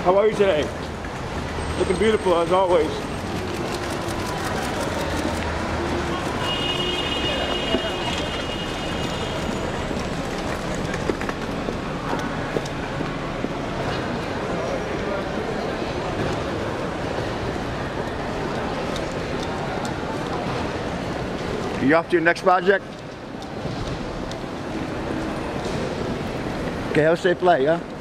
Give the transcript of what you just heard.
How are you today? Looking beautiful as always. You off to your next project? Okay, have a safe flight, yeah?